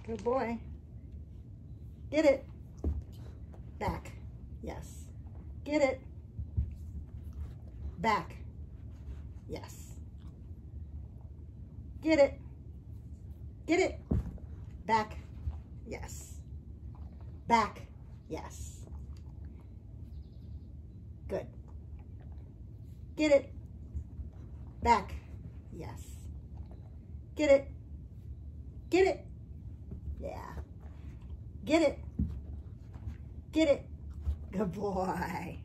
Good boy. Get it. Back. Yes. Get it. Back. Yes. Get it. Get it. Back. Yes. Back. Yes. Good. Get it. Back. Yes. Get it. Get it. Yeah. Get it. Get it. Good boy.